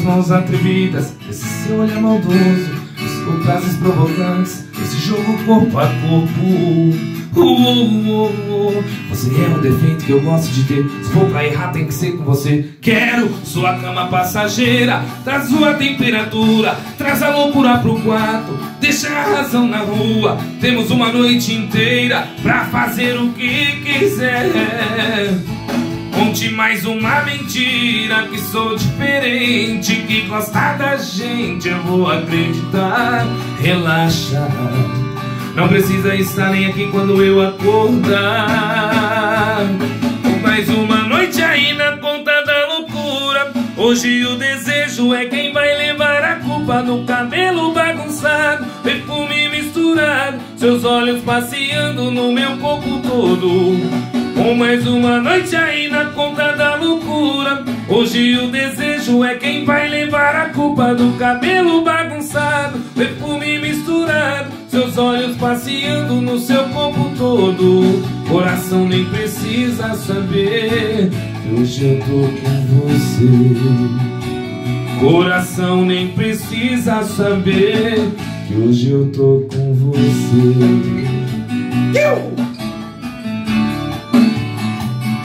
mãos atrevidas, esse seu olhar maldoso, os frases provocantes, esse jogo corpo a corpo. Você é um defeito que eu gosto de ter. Se for pra errar tem que ser com você. Quero sua cama passageira, traz sua temperatura, traz a loucura pro quarto, deixa a razão na rua. Temos uma noite inteira pra fazer o que quiser. Conte mais uma mentira, que sou diferente, que gosta da gente, eu vou acreditar. Relaxa, não precisa estar nem aqui quando eu acordar. Mais uma noite aí na conta da loucura. Hoje o desejo é quem vai levar a culpa. No cabelo bagunçado, perfume misturado, seus olhos passeando no meu corpo todo. Com mais uma noite aí na conta da loucura. Hoje o desejo é quem vai levar a culpa. Do cabelo bagunçado, perfume misturado, seus olhos passeando no seu corpo todo. Coração nem precisa saber que hoje eu tô com você. Coração nem precisa saber que hoje eu tô com você.